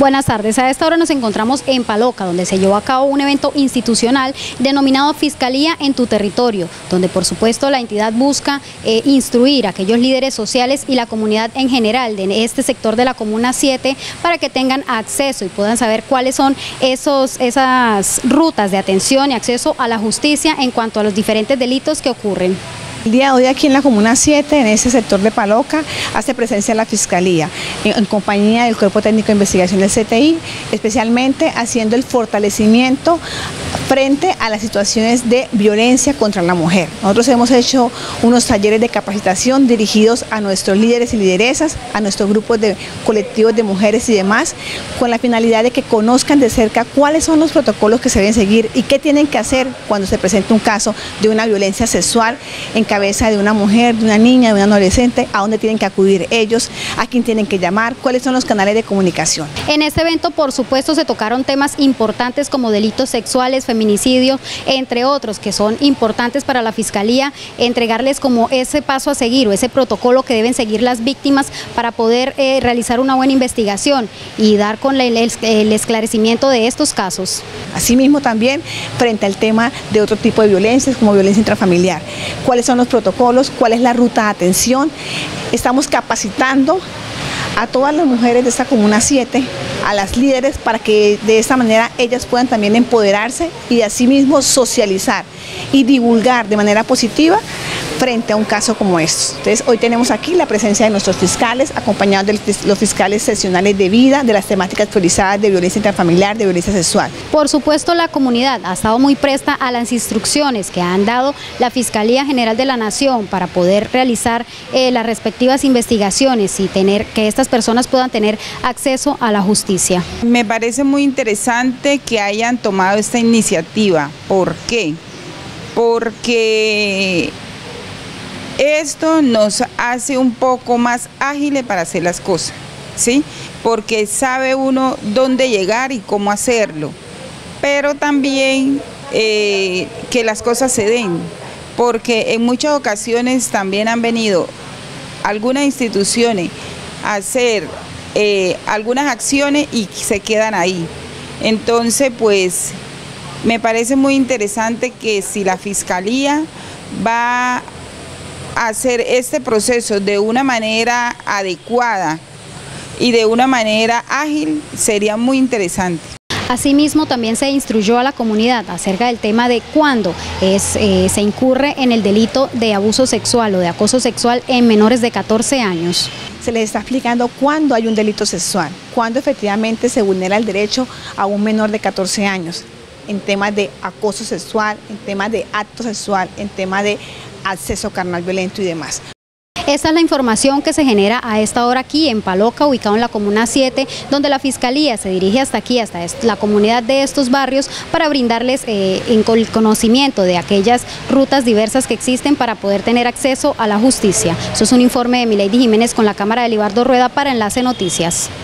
Buenas tardes, a esta hora nos encontramos en Paloca, donde se llevó a cabo un evento institucional denominado Fiscalía en tu territorio, donde por supuesto la entidad busca instruir a aquellos líderes sociales y la comunidad en general de este sector de la Comuna 7 para que tengan acceso y puedan saber cuáles son esas rutas de atención y acceso a la justicia en cuanto a los diferentes delitos que ocurren. El día de hoy aquí en la Comuna 7, en ese sector de Paloca, hace presencia la Fiscalía, en compañía del Cuerpo Técnico de Investigación del CTI, especialmente haciendo el fortalecimiento frente a las situaciones de violencia contra la mujer. Nosotros hemos hecho unos talleres de capacitación dirigidos a nuestros líderes y lideresas, a nuestros grupos de colectivos de mujeres y demás, con la finalidad de que conozcan de cerca cuáles son los protocolos que se deben seguir y qué tienen que hacer cuando se presenta un caso de una violencia sexual en cabeza de una mujer, de una niña, de un adolescente, a dónde tienen que acudir ellos, a quién tienen que llamar, cuáles son los canales de comunicación. En este evento, por supuesto, se tocaron temas importantes como delitos sexuales, feminicidio, entre otros, que son importantes para la Fiscalía, entregarles como ese paso a seguir o ese protocolo que deben seguir las víctimas para poder realizar una buena investigación y dar con el esclarecimiento de estos casos. Asimismo también frente al tema de otro tipo de violencias como violencia intrafamiliar. ¿Cuáles son los protocolos? ¿Cuál es la ruta de atención? Estamos capacitando a todas las mujeres de esta Comuna 7, a las líderes, para que de esta manera ellas puedan también empoderarse y asimismo socializar y divulgar de manera positiva frente a un caso como estos. Entonces, hoy tenemos aquí la presencia de nuestros fiscales, acompañados de los fiscales seccionales de vida, de las temáticas priorizadas de violencia intrafamiliar, de violencia sexual. Por supuesto, la comunidad ha estado muy presta a las instrucciones que han dado la Fiscalía General de la Nación para poder realizar las respectivas investigaciones y tener que estas personas puedan tener acceso a la justicia. Me parece muy interesante que hayan tomado esta iniciativa. ¿Por qué? Porque esto nos hace un poco más ágiles para hacer las cosas, ¿sí? Porque sabe uno dónde llegar y cómo hacerlo, pero también que las cosas se den, porque en muchas ocasiones también han venido algunas instituciones a hacer algunas acciones y se quedan ahí. Entonces, pues, me parece muy interesante que si la Fiscalía va hacer este proceso de una manera adecuada y de una manera ágil, sería muy interesante. Asimismo, también se instruyó a la comunidad acerca del tema de cuándo se incurre en el delito de abuso sexual o de acoso sexual en menores de 14 años. Se les está explicando cuándo hay un delito sexual, cuándo efectivamente se vulnera el derecho a un menor de 14 años, en temas de acoso sexual, en temas de acto sexual, en temas de acceso carnal violento y demás. Esta es la información que se genera a esta hora aquí en Paloca, ubicado en la Comuna 7, donde la Fiscalía se dirige hasta aquí, hasta la comunidad de estos barrios, para brindarles el conocimiento de aquellas rutas diversas que existen para poder tener acceso a la justicia. Eso es un informe de Milady Jiménez con la cámara de Libardo Rueda para Enlace Noticias.